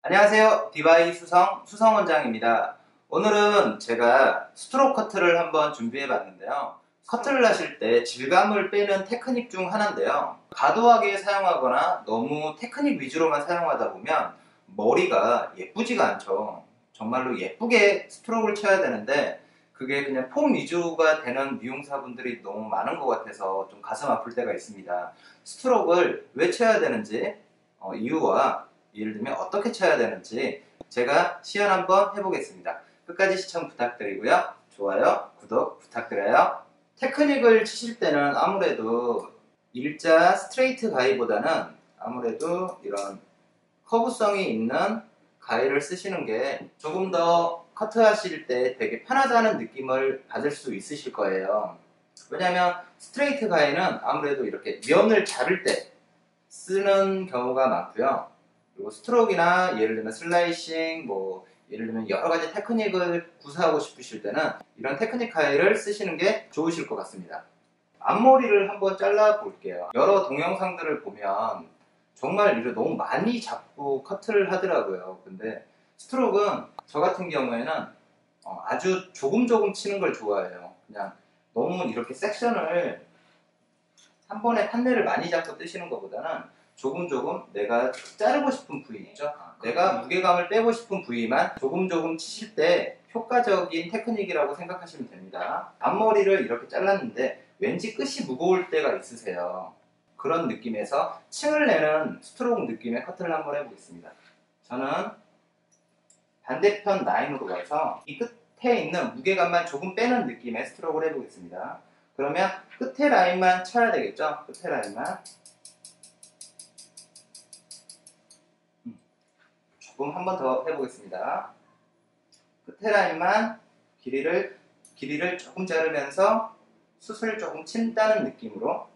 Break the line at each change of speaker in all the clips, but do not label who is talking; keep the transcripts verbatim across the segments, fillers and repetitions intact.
안녕하세요. 디바이 수성, 수성 원장입니다. 오늘은 제가 스트로크 커트를 한번 준비해 봤는데요. 커트를 하실 때 질감을 빼는 테크닉 중 하나인데요. 과도하게 사용하거나 너무 테크닉 위주로만 사용하다 보면 머리가 예쁘지가 않죠. 정말로 예쁘게 스트로크를 쳐야 되는데 그게 그냥 폼 위주가 되는 미용사분들이 너무 많은 것 같아서 좀 가슴 아플 때가 있습니다. 스트로크를 왜 쳐야 되는지 어, 이유와 예를 들면 어떻게 쳐야 되는지 제가 시연 한번 해보겠습니다. 끝까지 시청 부탁드리고요. 좋아요, 구독 부탁드려요. 테크닉을 치실 때는 아무래도 일자 스트레이트 가위보다는 아무래도 이런 커브성이 있는 가위를 쓰시는 게 조금 더 커트하실 때 되게 편하다는 느낌을 받을 수 있으실 거예요. 왜냐하면 스트레이트 가위는 아무래도 이렇게 면을 자를 때 쓰는 경우가 많고요. 그리고 스트로크나 예를 들면 슬라이싱, 뭐 예를 들면 여러 가지 테크닉을 구사하고 싶으실 때는 이런 테크닉 가위를 쓰시는 게 좋으실 것 같습니다. 앞머리를 한번 잘라 볼게요. 여러 동영상들을 보면 정말 이를 너무 많이 잡고 커트를 하더라고요. 근데 스트로크는 저 같은 경우에는 어, 아주 조금 조금 치는 걸 좋아해요. 그냥 너무 이렇게 섹션을 한 번에 판넬을 많이 잡고 뜨시는 것보다는 조금 조금 내가 자르고 싶은 부위죠. 내가 무게감을 빼고 싶은 부위만 조금 조금 치실 때 효과적인 테크닉이라고 생각하시면 됩니다. 앞머리를 이렇게 잘랐는데 왠지 끝이 무거울 때가 있으세요. 그런 느낌에서 층을 내는 스트로크 느낌의 커트를 한번 해보겠습니다. 저는 반대편 라인으로 가서 이 끝에 있는 무게감만 조금 빼는 느낌의 스트로크를 해보겠습니다. 그러면 끝에 라인만 쳐야 되겠죠? 끝에 라인만 조금 한 번 더 해보겠습니다. 끝에 라인만 길이를 길이를 조금 자르면서 숱을 조금 친다는 느낌으로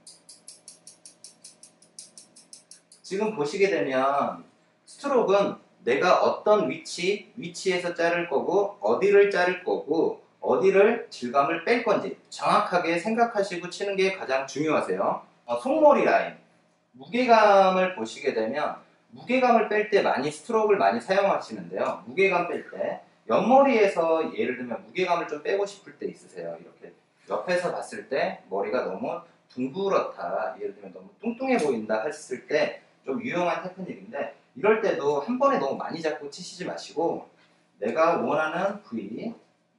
지금 보시게 되면 스트로크는 내가 어떤 위치, 위치에서 자를 거고 어디를 자를 거고 어디를 질감을 뺄 건지 정확하게 생각하시고 치는 게 가장 중요하세요. 어, 속머리 라인, 무게감을 보시게 되면 무게감을 뺄 때 많이 스트로크를 많이 사용하시는데요. 무게감 뺄 때 옆머리에서 예를 들면 무게감을 좀 빼고 싶을 때 있으세요. 이렇게 옆에서 봤을 때 머리가 너무 둥그렇다, 예를 들면 너무 뚱뚱해 보인다 했을 때 좀 유용한 테크닉인데 이럴 때도 한 번에 너무 많이 잡고 치시지 마시고 내가 원하는 부위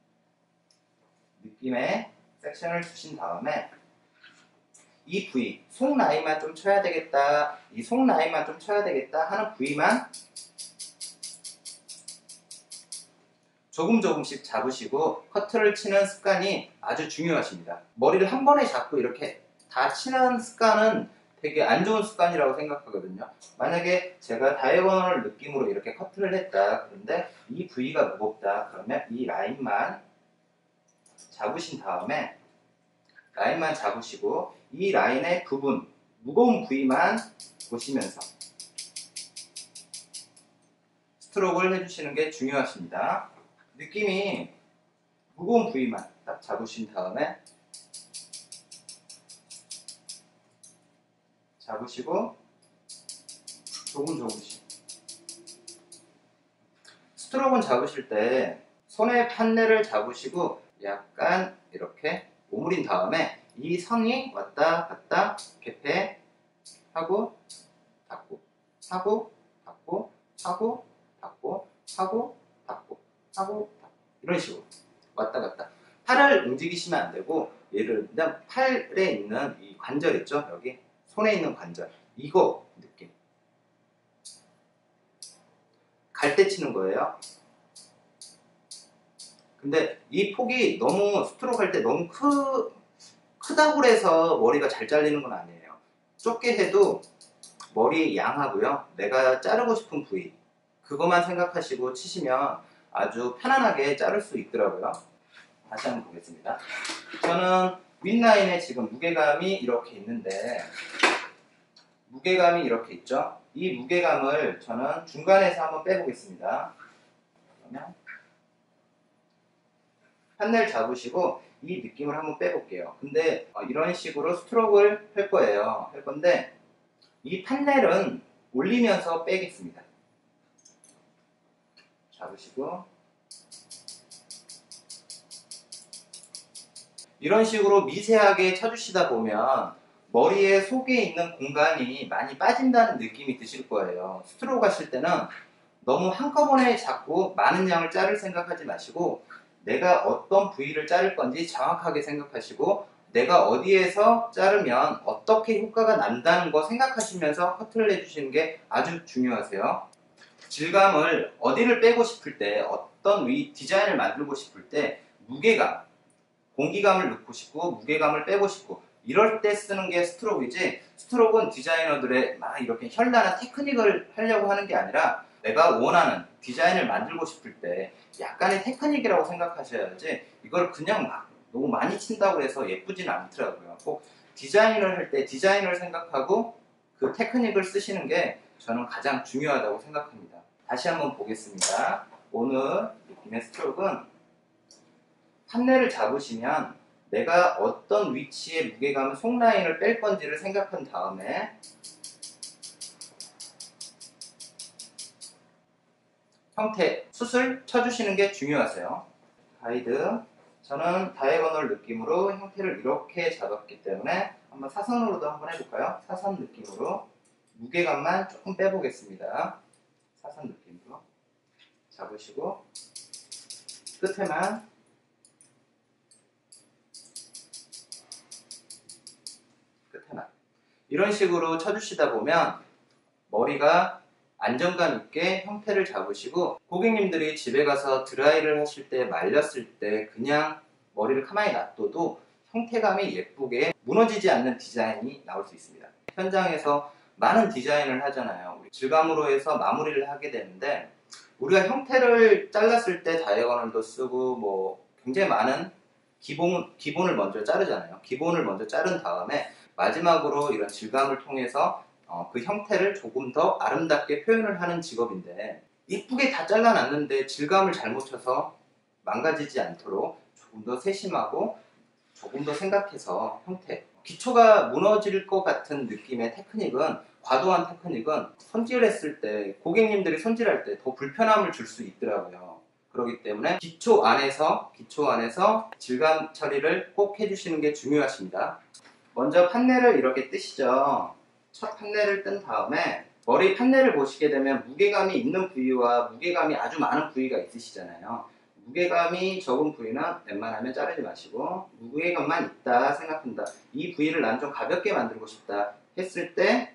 느낌의 섹션을 주신 다음에 이 부위, 속 라인만 좀 쳐야 되겠다, 이 속 라인만 좀 쳐야 되겠다 하는 부위만 조금 조금씩 잡으시고 커트를 치는 습관이 아주 중요하십니다. 머리를 한 번에 잡고 이렇게 다 치는 습관은 되게 안 좋은 습관이라고 생각하거든요. 만약에 제가 다이아고널 느낌으로 이렇게 커트를 했다, 그런데 이 부위가 무겁다, 그러면 이 라인만 잡으신 다음에 라인만 잡으시고 이 라인의 부분, 무거운 부위만 보시면서 스트로크를 해주시는 게 중요하십니다. 느낌이 무거운 부위만 딱 잡으신 다음에 잡으시고 조금 조금씩 스트로크는 잡으실 때 손의 판넬을 잡으시고 약간 이렇게 오므린 다음에 이 선이 왔다 갔다 개폐 하고 닫고 하고 닫고 하고 닫고 하고 닫고 하고 닫고 이런 식으로 왔다 갔다. 팔을 움직이시면 안 되고 예를 들면 팔에 있는 이 관절 있죠? 여기 손에 있는 관절, 이거 느낌 갈 때 치는 거예요. 근데 이 폭이 너무 스트로크 할 때 너무 크, 크다고 해서 머리가 잘 잘리는 건 아니에요. 좁게 해도 머리 양하고요, 내가 자르고 싶은 부위 그것만 생각하시고 치시면 아주 편안하게 자를 수 있더라고요. 다시 한번 보겠습니다. 저는 윗라인에 지금 무게감이 이렇게 있는데 무게감이 이렇게 있죠. 이 무게감을 저는 중간에서 한번 빼보겠습니다. 그러면 판넬 잡으시고 이 느낌을 한번 빼볼게요. 근데 이런 식으로 스트로크를 할 거예요. 할 건데 이 판넬은 올리면서 빼겠습니다. 잡으시고 이런 식으로 미세하게 쳐주시다 보면 머리의 속에 있는 공간이 많이 빠진다는 느낌이 드실 거예요. 스트로크 하실 때는 너무 한꺼번에 잡고 많은 양을 자를 생각하지 마시고 내가 어떤 부위를 자를 건지 정확하게 생각하시고 내가 어디에서 자르면 어떻게 효과가 난다는 거 생각하시면서 커트를 해주시는 게 아주 중요하세요. 질감을 어디를 빼고 싶을 때, 어떤 위 디자인을 만들고 싶을 때 무게감, 공기감을 넣고 싶고 무게감을 빼고 싶고 이럴 때 쓰는 게 스트로크이지, 스트로크는 디자이너들의 막 이렇게 현란한 테크닉을 하려고 하는 게 아니라 내가 원하는 디자인을 만들고 싶을 때 약간의 테크닉이라고 생각하셔야지 이걸 그냥 막 너무 많이 친다고 해서 예쁘지는 않더라고요. 꼭 디자인을 할 때 디자인을 생각하고 그 테크닉을 쓰시는 게 저는 가장 중요하다고 생각합니다. 다시 한번 보겠습니다. 오늘 느낌의 스트로크는 판넬을 잡으시면 내가 어떤 위치에 무게감을 속 라인을 뺄 건지를 생각한 다음에 형태, 숱을 쳐주시는 게 중요하세요. 가이드, 저는 다이아고널 느낌으로 형태를 이렇게 잡았기 때문에 한번 사선으로도 한번 해볼까요? 사선 느낌으로 무게감만 조금 빼보겠습니다. 사선 느낌으로 잡으시고 끝에만 끝에만 이런 식으로 쳐주시다 보면 머리가 안정감 있게 형태를 잡으시고 고객님들이 집에 가서 드라이를 하실 때 말렸을 때 그냥 머리를 가만히 놔둬도 형태감이 예쁘게 무너지지 않는 디자인이 나올 수 있습니다. 현장에서 많은 디자인을 하잖아요. 우리 질감으로 해서 마무리를 하게 되는데 우리가 형태를 잘랐을 때 다이아고널도 쓰고 뭐 굉장히 많은 기본, 기본을 먼저 자르잖아요. 기본을 먼저 자른 다음에 마지막으로 이런 질감을 통해서 어, 그 형태를 조금 더 아름답게 표현을 하는 직업인데 이쁘게 다 잘라놨는데 질감을 잘못 쳐서 망가지지 않도록 조금 더 세심하고 조금 더 생각해서 형태, 기초가 무너질 것 같은 느낌의 테크닉은, 과도한 테크닉은 손질했을 때 고객님들이 손질할 때 더 불편함을 줄 수 있더라고요. 그렇기 때문에 기초 안에서 기초 안에서 질감 처리를 꼭 해주시는 게 중요하십니다. 먼저 판넬을 이렇게 뜨시죠. 첫 판넬을 뜬 다음에 머리 판넬을 보시게 되면 무게감이 있는 부위와 무게감이 아주 많은 부위가 있으시잖아요. 무게감이 적은 부위는 웬만하면 자르지 마시고 무게감만 있다 생각한다, 이 부위를 난 좀 가볍게 만들고 싶다 했을 때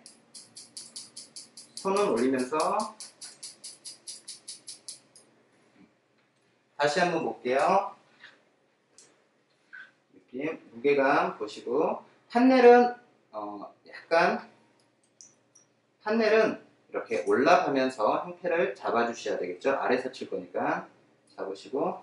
손을 올리면서 다시 한번 볼게요. 느낌, 무게감 보시고 판넬은 어, 약간 판넬은 이렇게 올라가면서 형태를 잡아주셔야 되겠죠. 아래서 칠 거니까 잡으시고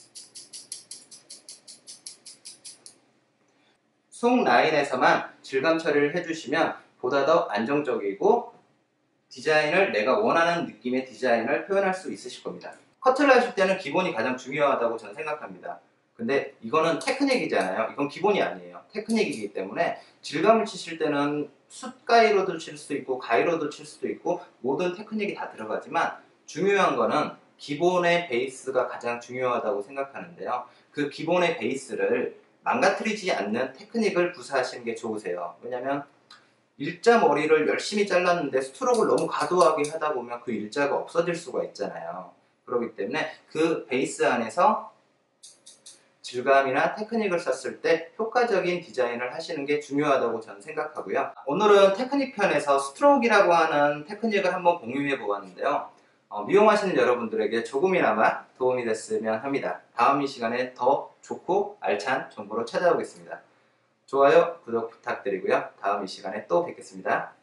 속 라인에서만 질감 처리를 해주시면 보다 더 안정적이고 디자인을 내가 원하는 느낌의 디자인을 표현할 수 있으실 겁니다. 커트를 하실 때는 기본이 가장 중요하다고 저는 생각합니다. 근데 이거는 테크닉이잖아요. 이건 기본이 아니에요. 테크닉이기 때문에 질감을 치실 때는 숱 가위로도 칠 수 있고 가위로도 칠 수도 있고 모든 테크닉이 다 들어가지만 중요한 거는 기본의 베이스가 가장 중요하다고 생각하는데요. 그 기본의 베이스를 망가뜨리지 않는 테크닉을 구사하시는 게 좋으세요. 왜냐면 일자 머리를 열심히 잘랐는데 스트로크를 너무 과도하게 하다 보면 그 일자가 없어질 수가 있잖아요. 그렇기 때문에 그 베이스 안에서 질감이나 테크닉을 썼을 때 효과적인 디자인을 하시는 게 중요하다고 저는 생각하고요. 오늘은 테크닉 편에서 스트로크라고 하는 테크닉을 한번 공유해 보았는데요. 어, 미용하시는 여러분들에게 조금이나마 도움이 됐으면 합니다. 다음 이 시간에 더 좋고 알찬 정보로 찾아오겠습니다. 좋아요, 구독 부탁드리고요. 다음 이 시간에 또 뵙겠습니다.